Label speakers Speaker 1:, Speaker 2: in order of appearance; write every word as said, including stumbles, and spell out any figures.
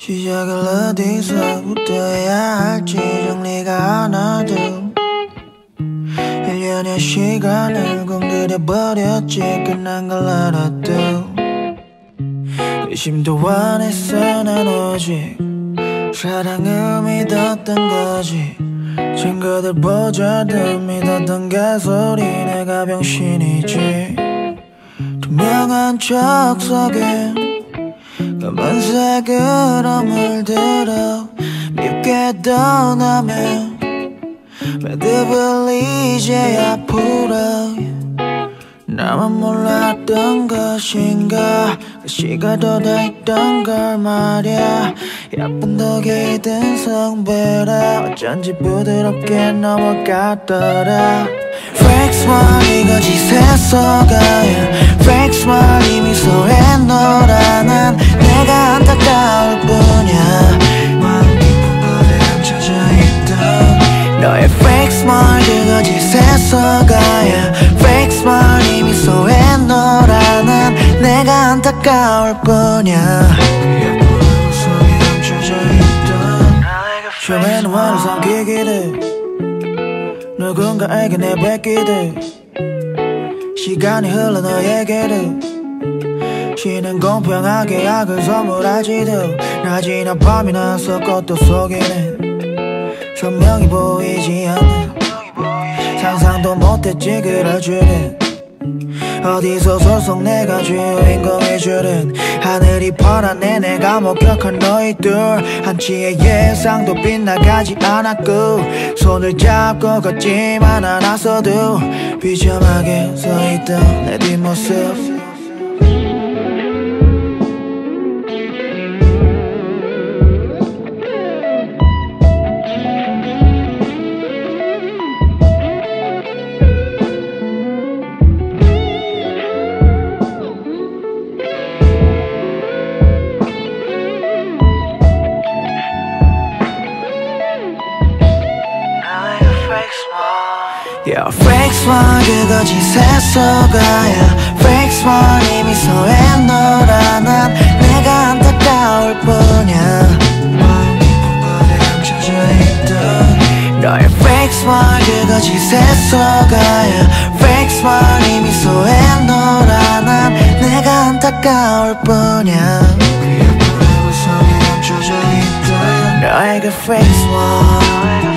Speaker 1: 시작을 어디서부터 해야 할지 정리가 안 와도 일 년의 시간을 공들여버렸지. 끝난 걸 알아도 의심도 안 했어. 난 오직 사랑을 믿었던 거지. 친구들 보자도 믿었던 개소리. 내가 병신이지. 투명한 척 속에 검은색으로 물들어 밉게 떠나면 매듭을 이제야 풀어. 나만 몰랐던 것인가. 그 시가 돋아있던 걸 말야. 예쁜 덕이 든 성배라 어쩐지 부드럽게 넘어갔더라. Fake smile 이거짓에 속아야 Fake smile 이 미소에 너라는 내가 안타까울 뿐이야. 마음 깊은 곳에 감춰져 있던 너의 Fake smile 그거짓에 속아야 Fake smile 이 미소에 너라는 내가 안타까울 뿐이야. 예쁜 얼굴 속에 감춰져 있던 처음에는 화를 삼키기를 누군가에게 내뱉기를 시간이 흘러 너에게를 쉬는 공평하게 약을 선물하지도 나 지난 밤이 나서 꽃도 속에는 선명히 보이지 않는 상상도 못했지 그럴 줄은. 어디서 소속 내가 주인공일 줄은. 하늘이 파랗네 내가 목격한 너희 둘 한치의 예상도 빗나가지 않았고 손을 잡고 걷지만 않았어도 비참하게 서있던 내 뒷모습. Yeah, fake smile 그거짓에 속아야 Fake smile 이 미소에 너라는 내가 안타까울 뿐이야. 마음 깊은 곳에 감춰져 있던 너의 Fake smile 그거짓에 속아야 Fake smile 이 미소에 너라는 내가 안타까울 뿐이야. 그 예쁜 얼굴 속에 감춰져 있던 너의 그 Fake smile